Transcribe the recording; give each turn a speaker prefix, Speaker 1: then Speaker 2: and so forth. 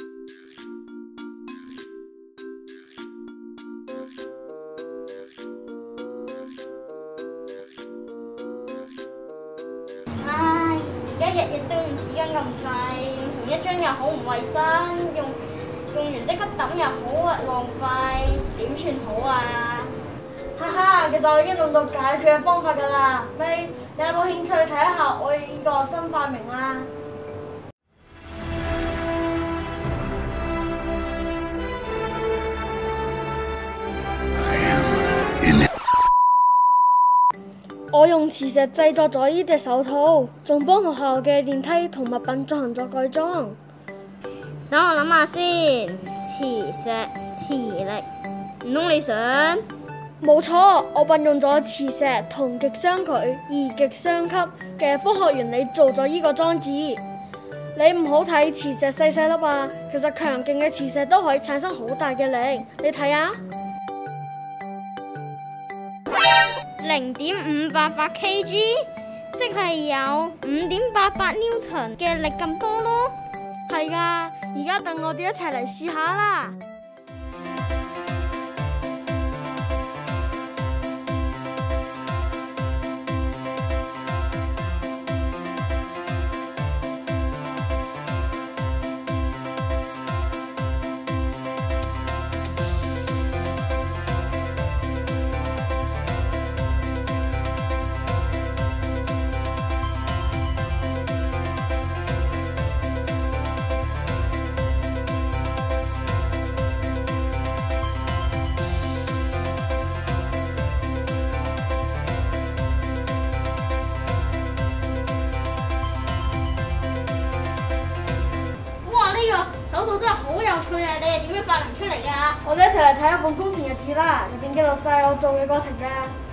Speaker 1: 唉，而家日日都用紙巾咁滯，用同一張又好唔衞生，用完即刻抌又好啊，浪費，點算好啊？
Speaker 2: 哈哈，其實我已經諗到解決嘅方法㗎啦。你有冇興趣睇一下我呢個新發明啊？我用磁石製作咗呢隻手套，仲幫學校嘅電梯同物品進行咗改裝。
Speaker 1: 等我諗下先，磁石、磁力，唔通你想？
Speaker 2: 冇錯，我運用咗磁石同極相距、二極相吸嘅科學原理做咗呢個裝置。你唔好睇磁石細細粒啊，其實強勁嘅磁石都可以產生好大嘅力。你睇下
Speaker 1: 0.588 kg， 即係有5.88 Newton 嘅力咁多咯。
Speaker 2: 係㗎，而家等我哋一齊嚟試下啦。
Speaker 1: 手套真係好有趣啊！你係點樣發明出嚟㗎？
Speaker 2: 我哋一齊嚟睇一本工程日誌啦，入邊記錄晒我做嘅過程㗎。